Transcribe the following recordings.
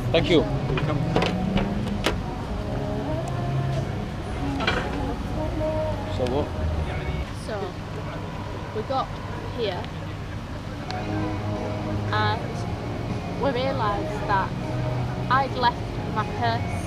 Thank you. So what? So we got here and we realised that I'd left my purse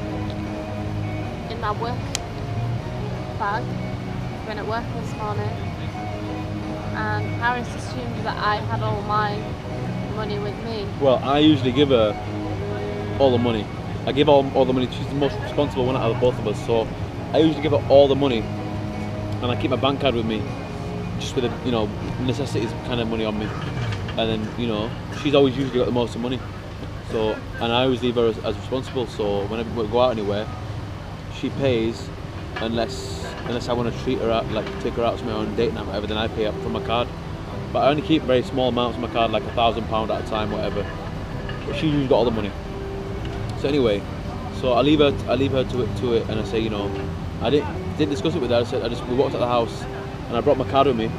in my work bag when at work this morning, and Harris assumed that I had all my money with me. Well, I usually give her all the money. I give all the money. She's the most responsible one out of both of us, so I usually give her all the money, and I keep my bank card with me, just with the necessities kind of money on me. And then she's always usually got the most of money. So, and I always leave her as responsible. So whenever we go out anywhere, she pays, unless I want to treat her out, like take her out somewhere on a date night, whatever. Then I pay up from my card. But I only keep very small amounts on my card, like £1,000 at a time, whatever. But she usually got all the money. So anyway, so I leave her to it, and I say, I didn't discuss it with her. We walked out the house, and I brought my card with me.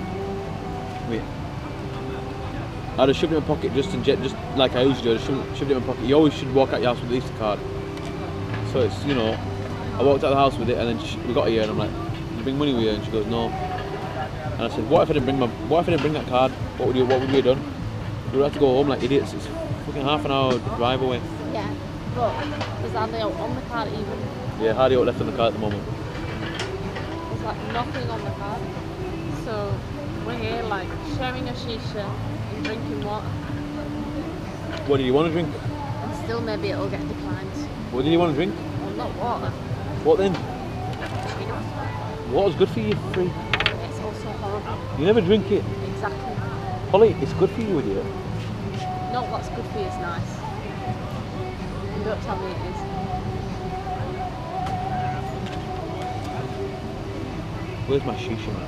I just shoved it in my pocket, just like I usually do. I just shoved it in my pocket. You always should walk out your house with the Easter card. So it's I walked out the house with it, and then we got here, and I'm like, "Did you bring money with you?" And she goes, "No." And I said, "What if I didn't bring that card? What would you have done? We would have to go home like idiots. It's fucking half an hour drive away." Yeah, but there's hardly out on the card even. Yeah, hardly out left on the card at the moment. There's like nothing on the card. So we're here like sharing a shisha and drinking water. What do you want to drink? And still maybe it'll get declined. What do you want to drink? Well, not water. What then? Cappuccino. Water's good for you, free. It's also horrible. You never drink it. Exactly. Holly, it's good for you, idiot. Not what's good for you is nice. Don't tell me it is. Where's my shisha, man?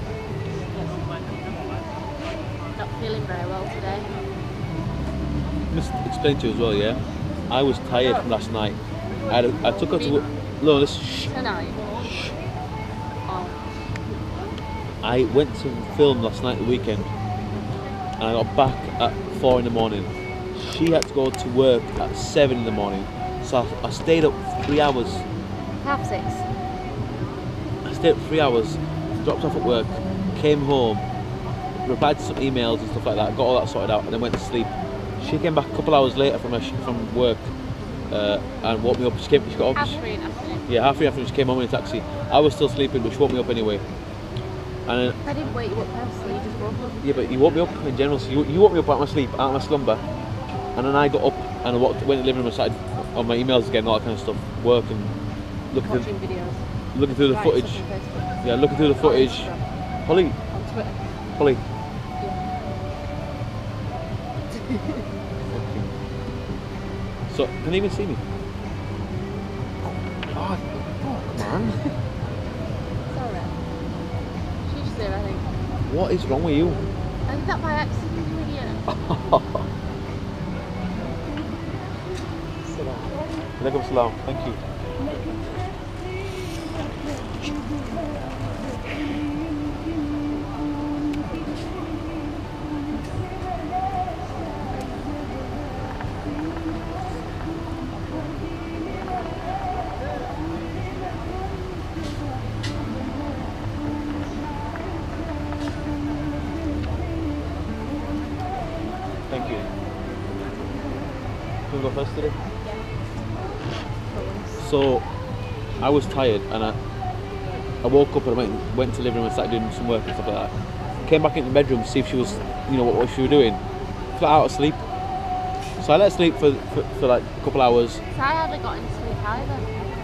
Not feeling very well today. Just explain to you as well, yeah? I was tired from last night. I took her to... No, listen. Shh. Tonight. Shh. Oh. I went to film last night, the weekend, and I got back at 4 in the morning. She had to go to work at 7 in the morning, so I stayed up 3 hours. 6:30. I stayed up 3 hours, dropped off at work, came home, replied to some emails and stuff like that, got all that sorted out, and then went to sleep. She came back a couple hours later from work and woke me up. She got up. 3:30 in the afternoon. Yeah, 3:30 after she came home in a taxi. I was still sleeping, but she woke me up anyway. And I didn't wake you up personally, you just woke up. yeah, but you woke me up in general. So you woke me up out of my sleep, out of my slumber, and then I got up and I went to the living room and started on my emails again, all that kind of stuff, work and looking Watching videos. looking through the Writing footage. stuff on Facebook. Yeah, looking through the footage. Instagram. Holly, On Twitter. Holly. So, can you even see me? Oh, come on. Sorry. She's there, I think. What is wrong with you? I did that by accident, you idiot. Alaikum salam. Thank you. Thank you. Can we go first today? So, I was tired and I woke up and I went to the living room and started doing some work and stuff like that. Came back into the bedroom to see if she was, what she was doing. Flat out asleep. So I let her sleep for like a couple hours. So I hardly got into sleep either.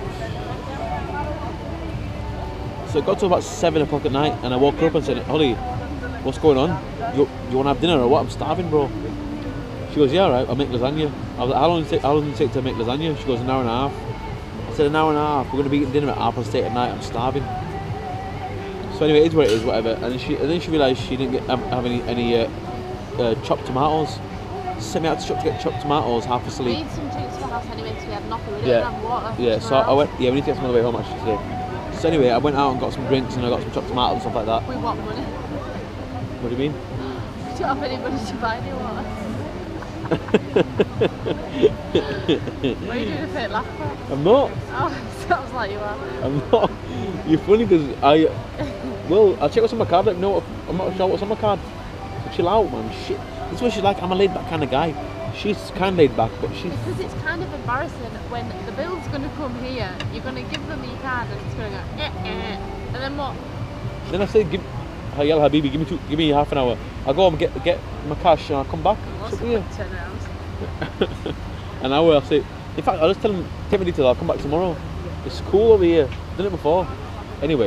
So it got to about 7 o'clock at night and I woke her up and said, "Holly, what's going on? You want to have dinner or what? I'm starving, bro." She goes, "Yeah, alright, I'll make lasagna." I was like, how long does it take to make lasagna? She goes, "An hour and a half." I said, "An hour and a half? We're going to be eating dinner at 8:30 at night, I'm starving." So anyway, it is what it is, whatever. And then she realised she didn't have any chopped tomatoes. She sent me out to get chopped tomatoes, half We asleep. need some drinks for the house anyway because we had nothing. We Yeah. didn't have water. Yeah, so I went, we need to get some on the way home actually today. So anyway, I went out and got some drinks and I got some chopped tomatoes and stuff like that. We want money. What do you mean? We don't have anybody to buy any water. What are you doing a fake laugh? I'm not. Oh, sounds like you are. I'm not. You're funny because well, I'll check what's on my card. Let me know. I'm not sure what's on my card. So chill out, man. Shit. This is what she's like. I'm a laid back kind of guy. She's kind of laid back, but she's. Because it's kind of embarrassing when the bill's going to come here, you're going to give them your card and it's going to go, and then what? Then I say, Yalla Habibi, give me half an hour. I'll go and get my cash and I'll come back. What's It's the up quick turnaround? to you. An hour, I'll say. In fact, I'll just tell him, take my details, I'll come back tomorrow. It's cool over here. I've done it before. Anyway,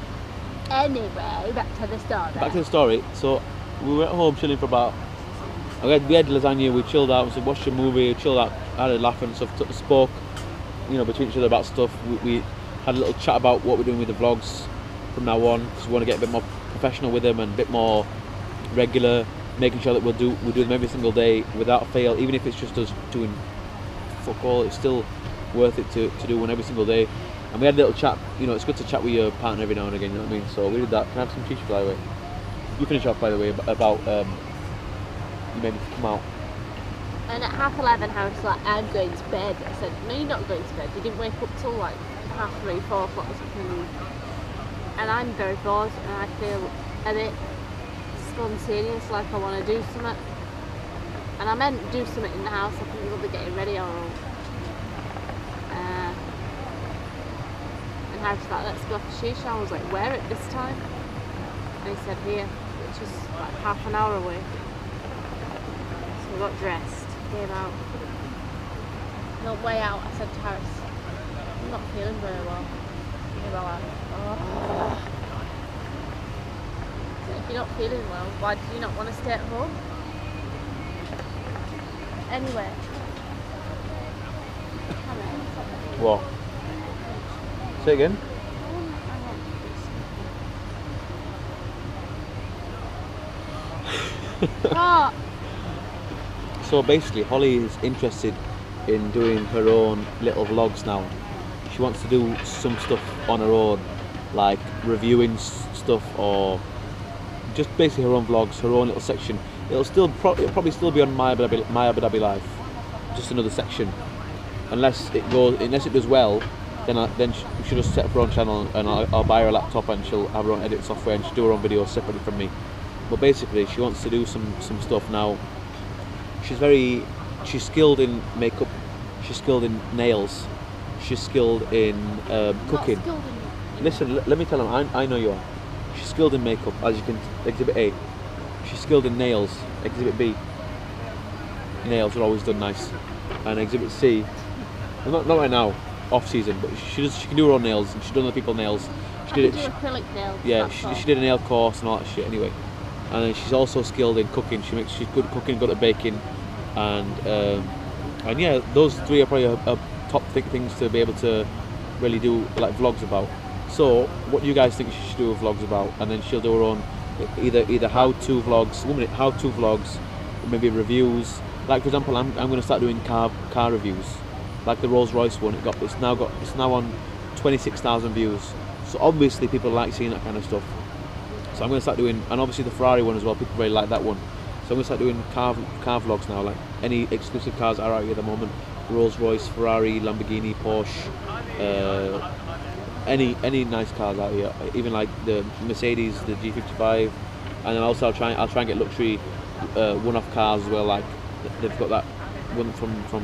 Back to the story. back to the story. So, we were at home chilling for about. We had lasagna, we chilled out, we watched a movie, chilled out, had a laugh and stuff, spoke, between each other about stuff. We had a little chat about what we're doing with the vlogs from now on, because we want to get a bit more professional with them and a bit more regular, making sure that we'll do them every single day without fail, even if it's just us doing fuck all, it's still worth it to do one every single day. And we had a little chat, it's good to chat with your partner every now and again, you know what I mean? So we did that. Can I have some cheese, by the way? You finish off, by the way, about you made me come out. And at 11:30, Harris was like, I'm going to bed. I said, no, you're not going to bed. You didn't wake up till like 3:30, 4 o'clock or something. And I'm very bored and I feel a bit spontaneous, like I want to do something. And I meant do something in the house. I think we'll be getting ready or. And Harris was like, let's go for shisha. I was like, where at this time? And he said, here, which is like half an hour away. We got dressed, came out. And on the way out, I said to Harris, I'm not feeling very well. And he was like, oh. So if you're not feeling well, why do you not want to stay at home? Anyway. What? Say again? What? So basically, Holly is interested in doing her own little vlogs now. She wants to do some stuff on her own, like reviewing stuff or just basically her own vlogs, her own little section. It'll probably still be on My Abu Dhabi Life, just another section. Unless it does well, then she'll just set up her own channel and I'll buy her a laptop and she'll have her own edit software and she'll do her own videos separately from me. But basically, she wants to do some stuff now. She's skilled in makeup, she's skilled in nails, she's skilled in cooking. Skilled in Listen, let me tell him, I know you are. She's skilled in makeup, as you can, exhibit A. She's skilled in nails, exhibit B. Nails are always done nice. And exhibit C, not right now, off season, but she can do her own nails and she's done other people's nails. I can do acrylic nails. Yeah, she did a nail course and all that shit anyway. And then she's also skilled in cooking. She's good at cooking, good at baking, and yeah, those three are probably a top things to be able to really do like vlogs about. So, what do you guys think she should do vlogs about? And then she'll do her own either how-to vlogs, maybe reviews. Like for example, I'm going to start doing car reviews, like the Rolls Royce one. It's now on 26,000 views. So obviously people like seeing that kind of stuff. So I'm going to start doing, and obviously the Ferrari one as well, people really like that one. So I'm going to start doing car vlogs now, like any exclusive cars that are out here at the moment. Rolls Royce, Ferrari, Lamborghini, Porsche, any nice cars out here, even like the Mercedes, the G55, and then also I'll try and get luxury one-off cars as well, like they've got that one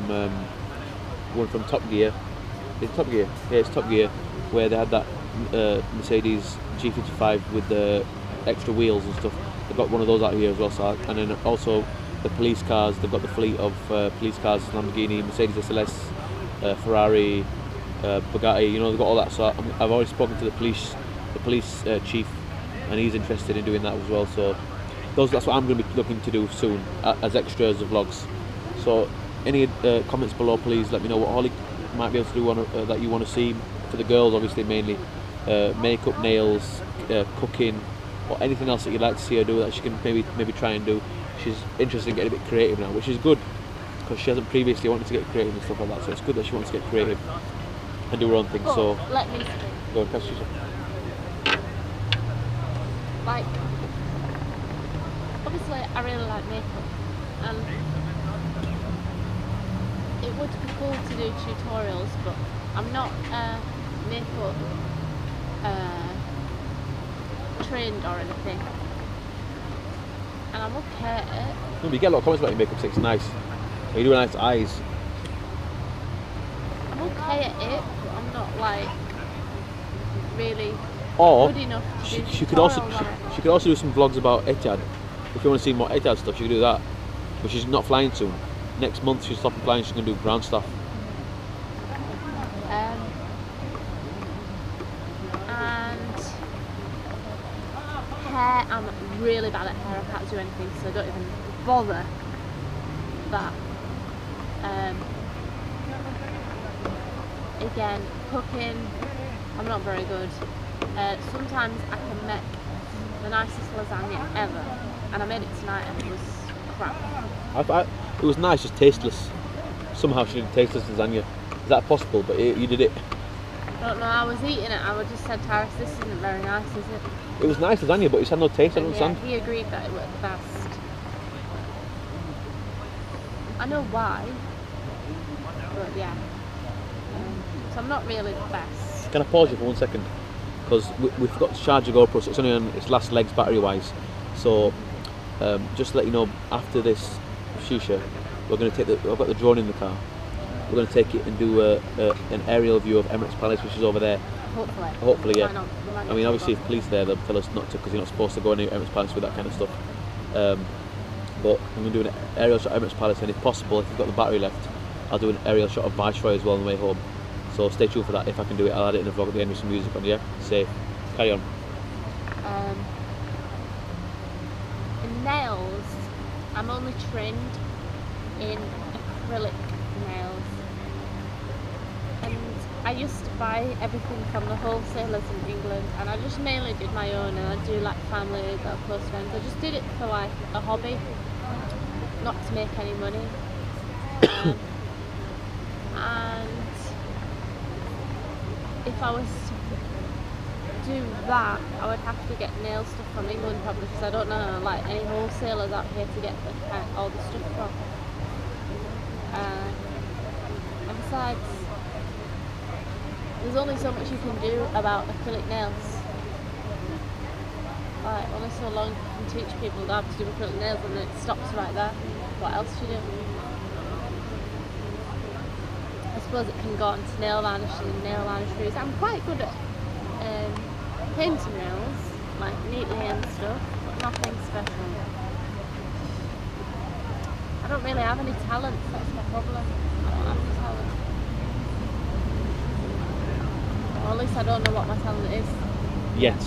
from Top Gear. It's Top Gear? Yeah, it's Top Gear, where they had that Mercedes G55 with the extra wheels and stuff. They've got one of those out here as well. So, and then also the police cars. They've got the fleet of police cars: Lamborghini, Mercedes SLS, Ferrari, Bugatti. They've got all that. So I've already spoken to the police chief, and he's interested in doing that as well. So that's what I'm going to be looking to do soon as extras of vlogs. So any comments below, please let me know what Holly might be able to do that you want to see for the girls, obviously mainly. Makeup, nails, cooking, or anything else that you'd like to see her do that she can maybe try and do. She's interested in getting a bit creative now, which is good because she hasn't previously wanted to get creative and stuff like that. So it's good that she wants to get creative and do her own thing. But so let me go and catch you. Like, obviously I really like makeup, and would be cool to do tutorials, but I'm not makeup trained or anything, and I'm okay at it. No, but you get a lot of comments about your makeup, so it's nice. You do nice eyes. I'm okay at it, but I'm not like really Or good enough to do she could also tutorials on it. she could also do some vlogs about Etihad. If you want to see more Etihad stuff, she could do that. But she's not flying soon. Next month she's stopping flying. She's gonna do ground stuff. And hair, I'm really bad at hair. I can't do anything, so I don't even bother that. Again, cooking, I'm not very good. Sometimes I can make the nicest lasagna ever, and I made it tonight and it was crap. It was nice, just tasteless. Somehow she did tasteless lasagna. Is that possible? But you did it. I don't know, I was eating it, I just said, Taris, this isn't very nice, is it? It was nice lasagna, but it had no taste. I don't And yeah, understand. he agreed that it worked best. I know why, but yeah. So I'm not really the best. Can I pause you for 1 second? Because we forgot to charge the GoPro, so it's only on its last legs battery-wise. So just to let you know, after this shisha, we're going to take I've got the drone in the car. We're going to take it and do an aerial view of Emirates Palace, which is over there. Hopefully. Hopefully, yeah. Why not? I mean, obviously, if police are there, they'll tell us not to, because you're not supposed to go near Emirates Palace with that kind of stuff. But I'm going to do an aerial shot of Emirates Palace, and if possible, if you've got the battery left, I'll do an aerial shot of Viceroy as well on the way home. So stay tuned for that. If I can do it, I'll add it in the vlog at the end with some music on. Yeah, safe. Carry on. In nails, I'm only trained in acrylic nails, and I used to buy everything from the wholesalers in England, and I just mainly did my own, and I do like family that are close friends. I just did it for like a hobby, not to make any money. And if I was to do that, I would have to get nail stuff from England probably, because I don't know like any wholesalers out here to get all the stuff from. And besides, there's only so much you can do about acrylic nails. Like, only so long you can teach people how to do acrylic nails, and then it stops right there. What else do you do? I suppose it can go on to nail varnish and nail varnish trees. I'm quite good at painting nails, like neatly and stuff, but nothing special. I don't really have any talents, that's my problem. I don't have any talent. Or at least I don't know what my talent is. Yet.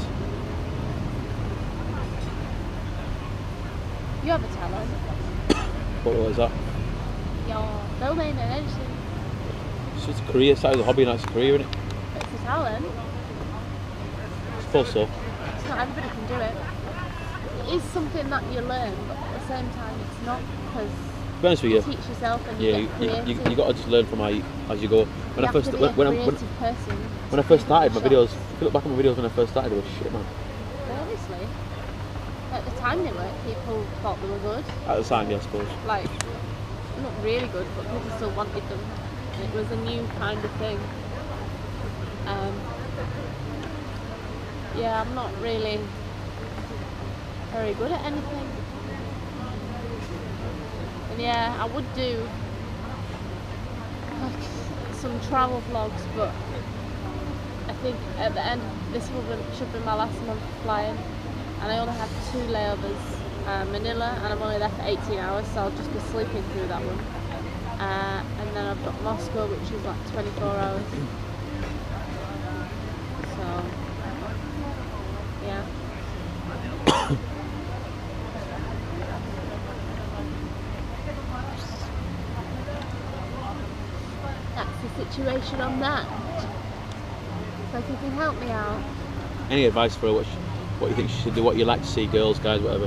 You have a talent. What was that? You're filming and editing. It's just a career. Started as a hobby, and it's a career, isn't it? It's a talent. I suppose so. It's not everybody can do it. It is something that you learn, but at the same time it's not, because To be honest with you, teach yourself and yeah, you get creative. you got to just learn from as you go. When You I have first to be a when creative person. I first started my Shots. videos, if you look back at my videos when I first started, they were shit, man. Honestly, at the time they were, people thought they were good. At the time, yeah, I suppose. Like, not really good, but people still wanted them. It was a new kind of thing. Yeah, I'm not really very good at anything. And yeah, I would do like some travel vlogs, but I think at the end this should be my last month flying, and I only have 2 layovers, Manila, and I'm only there for 18 hours, so I'll just be sleeping through that one. And then I've got Moscow, which is like 24 hours. So yeah. That's the situation on that. So if you can help me out. Any advice for her? What you think she should do? What you like to see, girls, guys, whatever?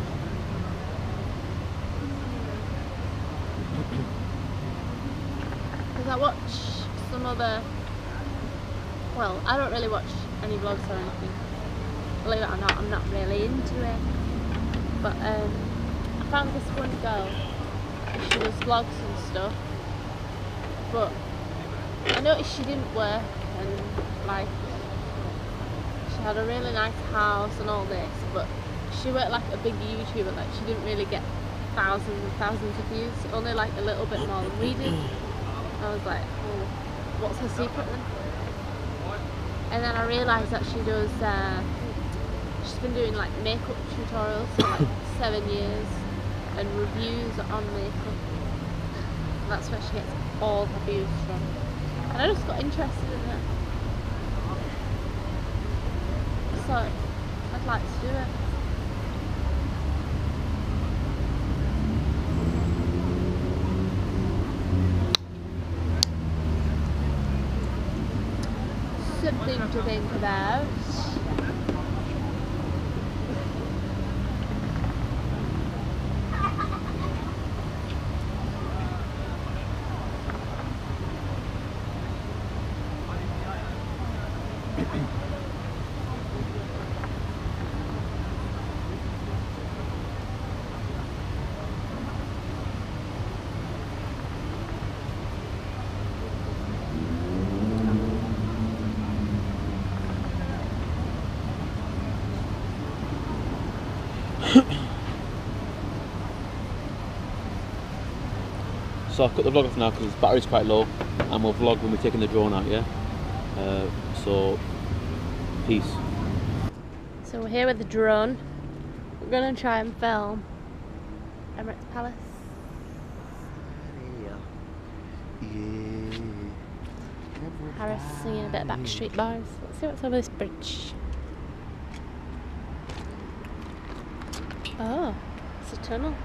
Because I watch some other, well, I don't really watch any vlogs or anything. Believe it or not, I'm not really into it. But I found this one girl, she does vlogs and stuff, but I noticed she didn't work, and like she had a really nice house and all this, but she weren't like a big YouTuber. Like she didn't really get thousands and thousands of views, only like a little bit more than we did. I was like, oh, what's her secret then? And then I realised that she does, she's been doing like makeup tutorials for like 7 years and reviews on makeup. That's where she gets all her views from. And I just got interested in it. So I'd like to do it. Something to think about. So I've cut the vlog off now because the battery's quite low, and we'll vlog when we're taking the drone out, yeah? So, peace. So we're here with the drone. We're going to try and film Emirates Palace. Harris singing a bit of Backstreet Boys. Let's see what's over this bridge. Oh, it's a tunnel.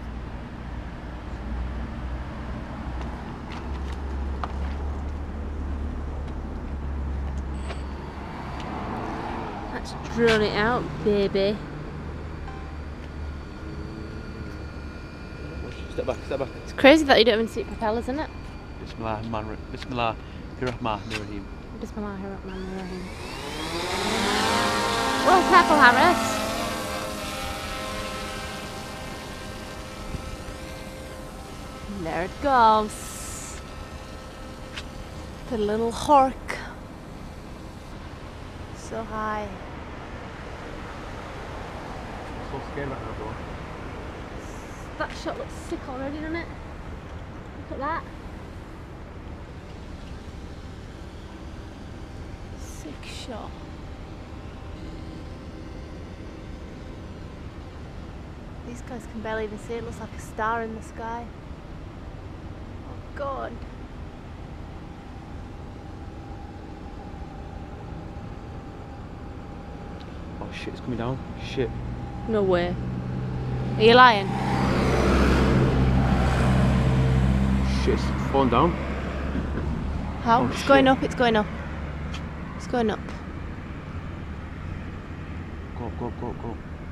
Let's drone it out, baby. Step back, step back. It's crazy that you don't even see propellers, isn't it? Bismillahirrahmanirrahim. Bismillahirrahmanirrahim. Well, careful, Harris. There it goes. The little hork. So high. So scared right now, bro. That shot looks sick already, doesn't it? Look at that. Sick shot. These guys can barely even see it. It looks like a star in the sky. Oh God. Oh shit, it's coming down. Shit. No way. Are you lying? Shit, it's falling down. How? Oh, it's shit. going up, it's going up. It's going up. Go, go, go, go.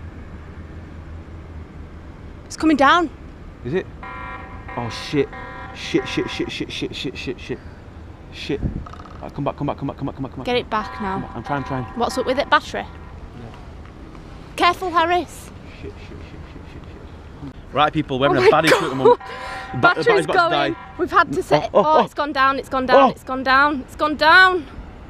It's coming down. Is it? Oh shit. Shit, shit, shit, shit, shit, shit, shit, shit. Shit. Right, come back, come back, come back, come back, come back, come back. Get it back now. I'm trying, I'm trying. What's up with it? Battery? Yeah. Careful, Harris. Shit, shit, shit, shit, shit, shit. Right people, we're having Oh a bad my issue at the moment. The Battery's battery's about to going. die. We've had to set it. Oh, Oh, oh. it's gone down, it's gone down, Oh. it's gone down, it's gone down.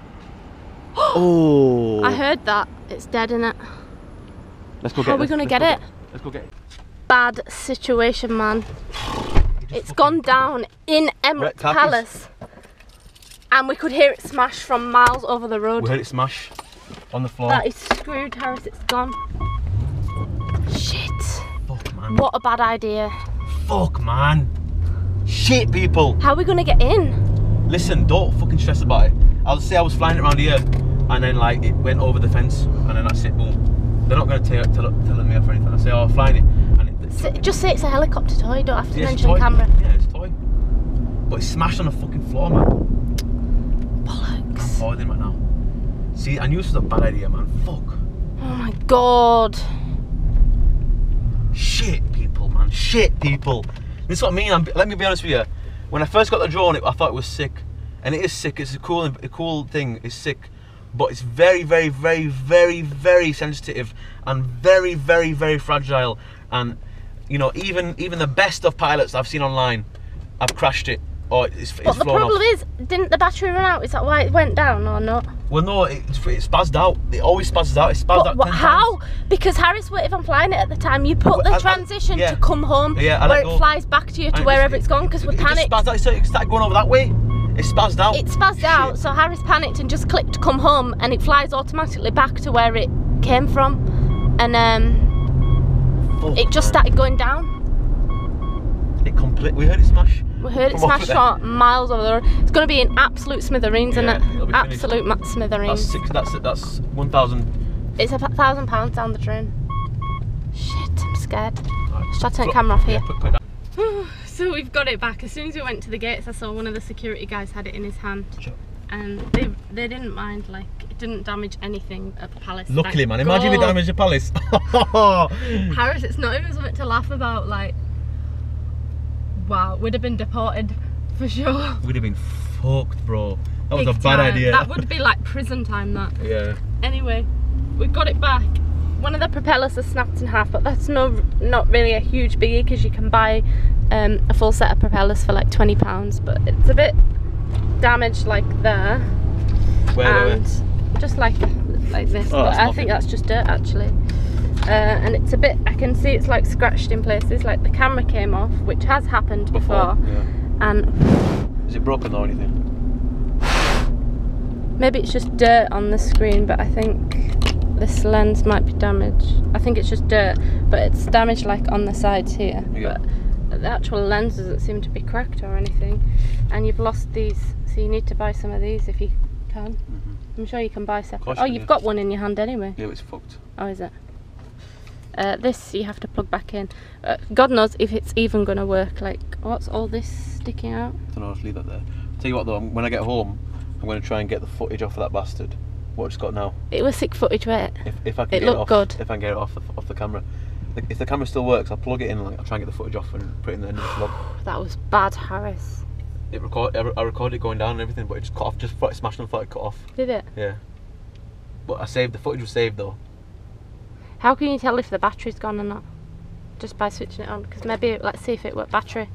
Oh. I heard that. It's dead, innit? Let's go get it. How are we going to get it? Let's go get it. Bad situation, man. It's gone down in Emirates Palace. And we could hear it smash from miles over the road. We heard it smash on the floor. That is screwed, Harris. It's gone. Shit. Fuck, man. What a bad idea. Fuck, man. Shit, people. How are we going to get in? Listen, don't fucking stress about it. I'll say I was flying it around here, and then like it went over the fence, and then that's it. Boom. They're not going to tell me off or anything. I say, oh, I'm flying it, and Just say it's a helicopter toy. You don't have to yeah, mention camera. Yeah, it's a toy. But it's smashed on the fucking floor, man. Bollocks. I'm falling right now. See, I knew this was a bad idea, man. Fuck. Oh my God. Shit, people, man. Shit, people. This is what I mean. Let me be honest with you. When I first got the drone, I thought it was sick, and it is sick. It's a cool thing. It's sick, but it's very, very, very, very, very sensitive and very, very, very fragile. And you know, even the best of pilots I've seen online, I've crashed it. Oh, it's But the flown problem off. is, didn't the battery run out? Is that why it went down or not? Well, no, it spazzed out. It always spazzes out. It spazzed out 10 how? times. Because Harris waited on flying it at the time. You put the transition yeah. to come home Yeah, I where let it go. flies back to you to And wherever it's gone because we It just panicked. spazzed out. So it started going over that way. It spazzed out. It spazzed out, so Harris panicked and just clicked come home, and it flies automatically back to where it came from, and it just started going down. We heard it smash. We heard it Come off smash with shot miles over the road. It's going to be an absolute smithereens, Yeah, isn't it'll it? be finished. Absolute smithereens. That's 1,000. It's £1,000 down the drain. Shit, I'm scared. Right. Shall I turn the camera off here? Yeah, put it down. So we've got it back. As soon as we went to the gates, I saw one of the security guys had it in his hand, Sure. and they didn't mind. Like, it didn't damage anything at the palace. Luckily, Like, man. Imagine if it go. damaged the palace. Harris, it's not even something to laugh about. Like, wow, we'd have been deported for sure. We'd have been fucked, bro. That was Big a bad time. idea. That would be like prison time. That. Yeah. Anyway, we got it back. One of the propellers is snapped in half, but that's not really a huge biggie because you can buy a full set of propellers for like £20. But it's a bit damaged, like there, Where? just like this. Oh, but that's I think that's just dirt actually. And it's a bit. I can see it's like scratched in places. Like the camera came off, which has happened before. Yeah. And Is it broken or anything? maybe it's just dirt on the screen, but I think this lens might be damaged. I think it's just dirt, but it's damaged like on the sides here. Yeah. But the actual lens doesn't seem to be cracked or anything. And you've lost these, so you need to buy some of these if you can. Mm-hmm. I'm sure you can buy separate. course Oh, you can, you've yeah. got one in your hand anyway. Yeah, it's fucked. Oh, is it? This you have to plug back in. God knows if it's even going to work. Like, what's all this sticking out? I don't know, just leave that there. Tell you what though, when I get home, I'm going to try and get the footage off of that bastard. What it's got now. It was sick footage, wasn't it? If I can It get looked off, good. If I can get it off the camera. Like, if the camera still works, I'll plug it in. Like, I'll try and get the footage off and put it in the end of the vlog. That was bad, Harris. I recorded it going down and everything, but it just cut off. Just thought it smashed and thought it cut off. Did it? Yeah. But I saved the footage. Was saved though. How can you tell if the battery's gone or not? Just by switching it on, because maybe let's see if it worked battery.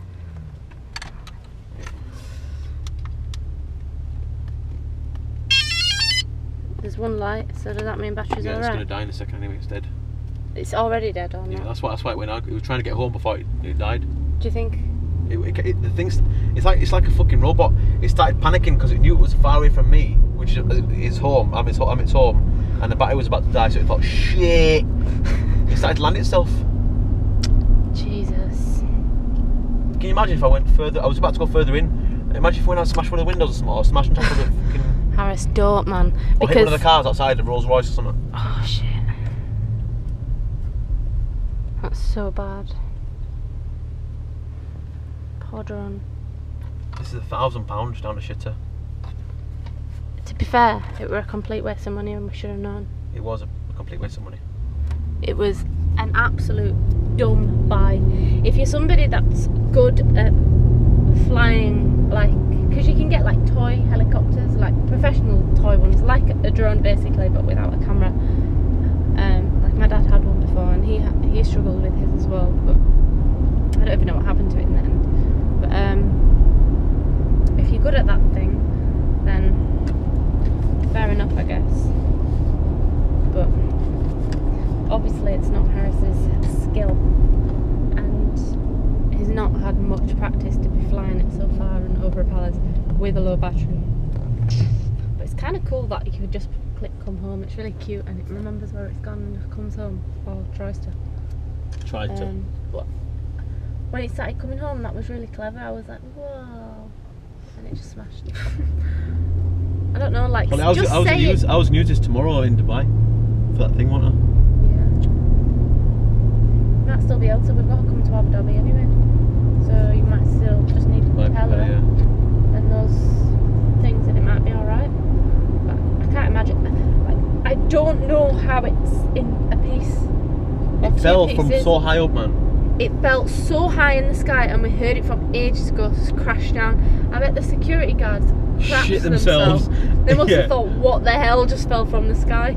There's one light, so does that mean battery's Yeah, it's alright? gonna die in a second anyway. It's dead. It's already dead or Yeah, not? that's why it went out. It was trying to get home before it died. Do you think? The thing's, it's like a fucking robot. It started panicking because it knew it was far away from me, which is home. I'm its home, and the battery was about to die. So it thought, shit. It started to land itself. Jesus. Can you imagine if I went further? I was about to go further in. Imagine if I went out and smashed one of the windows or something, or smashed on top of the fucking, Harris, don't, man. or hit one of the cars outside, the Rolls Royce or something. Oh shit. That's so bad. Poor drone. This is £1,000 down the shitter. To be fair, it were a complete waste of money and we should have known. It was a complete waste of money. It was an absolute dumb buy. If you're somebody that's good at flying, like, because you can get like toy helicopters, like professional toy ones, like a drone basically, but without a camera. Like my dad had one before, and he struggled with his as well. But I don't even know what happened to it in the end. But if you're good at that thing, then fair enough, I guess. But obviously it's not Harris's skill, and he's not had much practice to be flying it so far and over a palace with a low battery. But it's kind of cool that you could just click come home. It's really cute, and it remembers where it's gone and just comes home, or tries to. Tried to. But when it started coming home, that was really clever. I was like, whoa, and it just smashed. I don't know, like, Well, just say it. I was news this tomorrow in Dubai for that thing, wasn't Yeah. Might still be able to. We've got to come to Abu Dhabi anyway, so you might still just need a propeller and those things, and it might be all right. But I can't imagine. Like, I don't know how it's in a piece. It fell from so high up, man. It fell so high in the sky, and we heard it from ages ago crash down. I bet the security guards crapped Shit themselves. They must Yeah. have thought, what the hell just fell from the sky?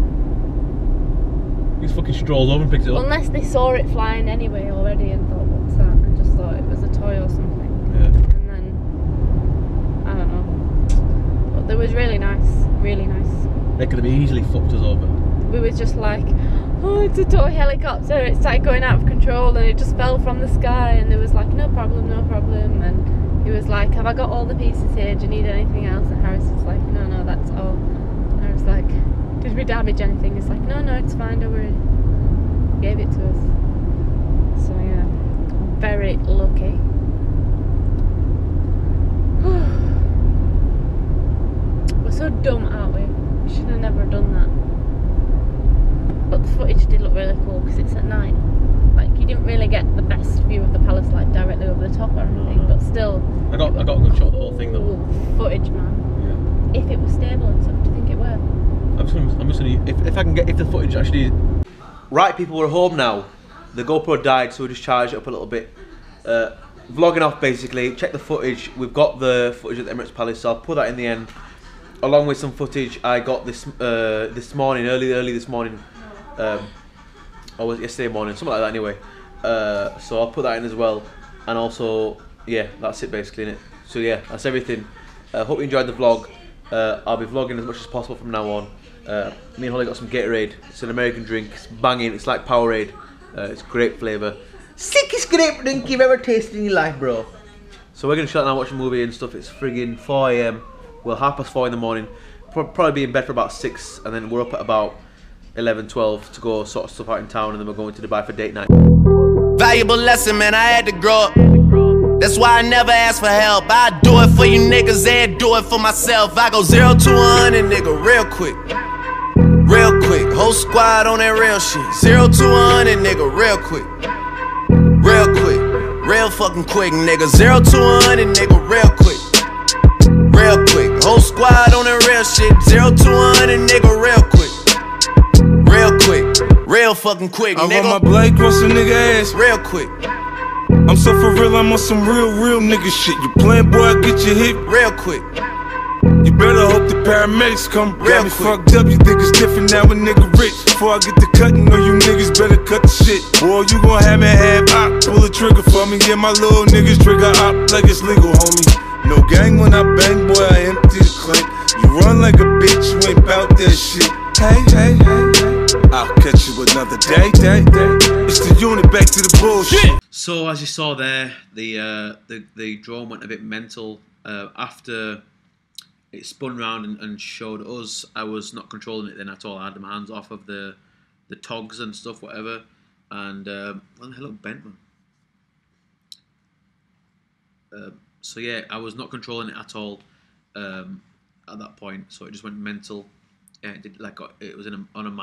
He fucking strolled over and picked it up. Unless they saw it flying anyway already and thought, what's that? And just thought it was a toy or something. Yeah. And then was really nice, really nice. They could have easily fucked us over. We were just like, oh, it's a toy helicopter. It started going out of control and it just fell from the sky. And there was like, no problem, no problem. And he was like, have I got all the pieces here? Do you need anything else? And Harris was like, no, no, that's all. And I was like, did we damage anything? He's like, no, no, it's fine, don't worry. He gave it to us. So yeah, very lucky. We're so dumb, aren't we? We should have never done that. But the footage did look really cool because it's at night. Like, you didn't really get the best view of the palace like directly over the top or anything, but still. I got a good shot of the whole thing though. Footage, man. Yeah. If it was stable and stuff, do you think it were? I'm just gonna if I can get, if the footage actually. Right, people, we're home now. The GoPro died, so we just charged it up a little bit. Vlogging off basically. Check the footage. We've got the footage at the Emirates Palace, so I'll put that in the end, along with some footage I got this morning, early this morning. Or was it yesterday morning, something like that anyway. So I'll put that in as well. And also, yeah, that's it basically, innit? So yeah, that's everything. Hope you enjoyed the vlog. I'll be vlogging as much as possible from now on. Me and Holly got some Gatorade. It's an American drink. It's banging. It's like Powerade. It's great flavour. Sickest grape drink you've ever tasted in your life, bro. So we're gonna shut down, watch a movie and stuff. It's friggin' 4 AM. Well, 4:30 in the morning. Probably be in bed for about 6, and then we're up at about 11, 12 to go sort of stuff out in town, and then we're going to Dubai for date night. Valuable lesson, man, I had to grow up. That's why I never ask for help. I do it for you niggas and do it for myself. I go 0 to 100, nigga, real quick. Real quick, whole squad on that real shit. 0 to 100, nigga, real quick. Real quick, real fucking quick, nigga. 0 to 100, nigga, real quick. Real quick, whole squad on that real shit. 0 to 100, nigga, real quick. Real quick, real fucking quick, I nigga. run my Blake on some nigga ass. Real quick, I'm so for real, I'm on some real nigga shit. You playing, boy, I get your hit. real quick. You better hope the paramedics come. Real Got me quick. fucked up, you think it's different now, a nigga rich. Before I get to cutting, know you niggas better cut the shit. Boy, you gon' have me have op, pull a trigger for me. Yeah, my little niggas trigger op like it's legal, homie. No gang when I bang, boy, I empty the clip. You run like a bitch, you ain't bout that shit. Hey, I'll catch you another day. It's the unit, back to the bullshit. So as you saw there, the drone went a bit mental after it spun round and showed us. I was not controlling it then at all. I had my hands off of the togs and stuff, whatever. And what the hell, bent man. So yeah, I was not controlling it at all at that point. So it just went mental. Yeah, it did, like, it was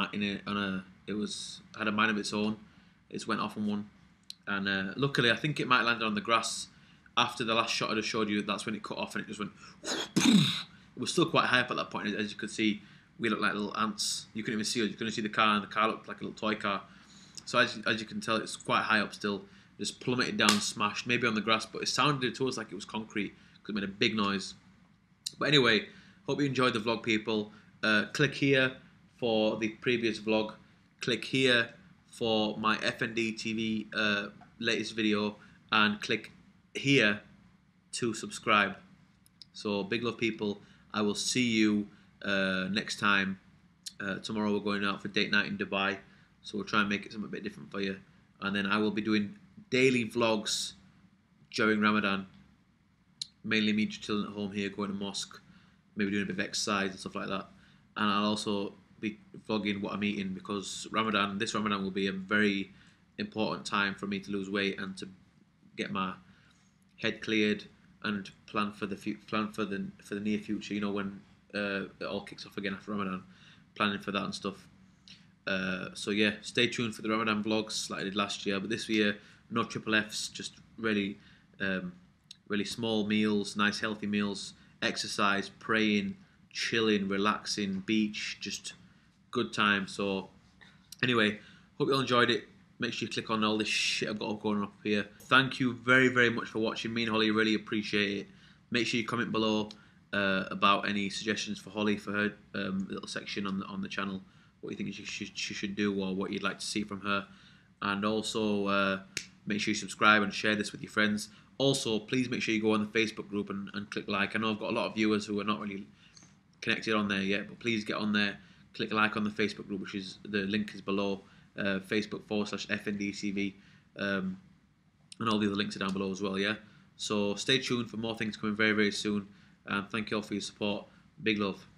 it was had a mind of its own. It just went off on one, and luckily I think it might have landed on the grass after the last shot I just showed you. That's when it cut off and it just went. It was still quite high up at that point, as you could see. We looked like little ants. You couldn't even see us. You couldn't see the car, and the car looked like a little toy car. So as you can tell, it's quite high up still. Just plummeted down, smashed, maybe on the grass, but it sounded to us like it was concrete because it made a big noise. But anyway, hope you enjoyed the vlog, people. Click here for the previous vlog. Click here for my FND TV latest video, and click here to subscribe. So big love, people. I will see you next time. Tomorrow we're going out for date night in Dubai, so we'll try and make it something a bit different for you. And then I will be doing daily vlogs during Ramadan. Mainly me just chilling at home here, going to mosque, maybe doing a bit of exercise and stuff like that. And I'll also be vlogging what I'm eating, because this Ramadan will be a very important time for me to lose weight and to get my head cleared and plan for the near future. You know, when it all kicks off again after Ramadan, planning for that and stuff. So yeah, stay tuned for the Ramadan vlogs like I did last year, but this year no triple Fs, just really really small meals, nice healthy meals, exercise, praying, chilling, relaxing, beach, just good time. So anyway, hope you all enjoyed it. Make sure you click on all this shit I've got going up here. Thank you very much for watching. Me and Holly really appreciate it. Make sure you comment below about any suggestions for Holly for her little section on the channel. What you think she should do, or what you'd like to see from her. And also make sure you subscribe and share this with your friends. Also, please make sure you go on the Facebook group and click like. I know I've got a lot of viewers who are not really connected on there yet, but please get on there. Click like on the Facebook group, which is the link is below. Facebook.com/FNDCV, and all the other links are down below as well. Yeah. So stay tuned for more things coming very, very soon. And thank you all for your support. Big love.